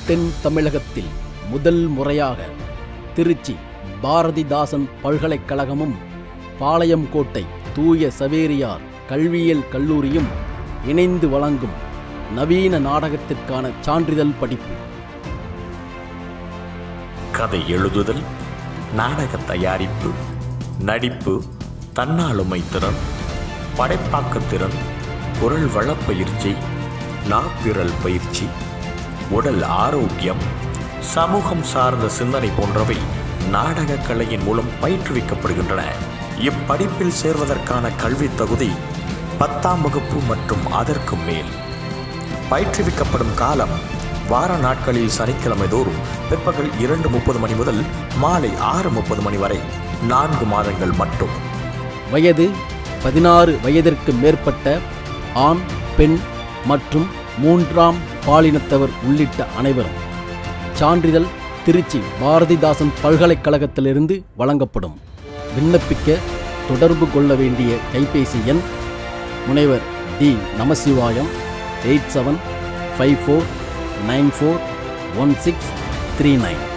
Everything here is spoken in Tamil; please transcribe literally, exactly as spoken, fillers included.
தென் தமிழகத்தில் முதல் முறையாக திருச்சி பாரதிதாசன் பல்கலைக்கழகமும் பாளையங்கோட்டை தூய சவேரியார் கல்வியியல் கல்லூரியும் இணைந்து வழங்கும் நவீன நாடகத்திற்கான சான்றிதழ் படிப்பு. கதை எழுதுதல், நாடக தயாரிப்பு, நடிப்பு, தன்னாளுமை திறன், படைப்பாக்கத்திறன், குரல் வளப்பயிற்சி, நாப்பிரல் பயிற்சி, உடல் ஆரோக்கியம், சமூகம் சார்ந்த சிந்தனை போன்றவை நாடக கலையின் மூலம் பயிற்றுவிக்கப்படுகின்றன. இப்படிப்பில் சேர்வதற்கான கல்வி தகுதி பத்தாம் வகுப்பு மற்றும் அதற்கு மேல். பயிற்றுவிக்கப்படும் காலம் வார நாட்களில் சனிக்கிழமை தோறும் பிற்பகல் இரண்டு முப்பது மணி முதல் மாலை ஆறு முப்பது மணி வரை நான்கு மாதங்கள் மட்டும். வயது பதினாறு வயதிற்கு மேற்பட்ட ஆண், பெண் மற்றும் மூன்றாம் பாலினத்தவர் உள்ளிட்ட அனைவரும். சான்றிதழ் திருச்சி பாரதிதாசன் பல்கலைக்கழகத்திலிருந்து வழங்கப்படும். விண்ணப்பிக்க தொடர்பு கொள்ள வேண்டிய கைபேசி எண் முனைவர் D Namasivayam eight seven five four nine four one six three nine.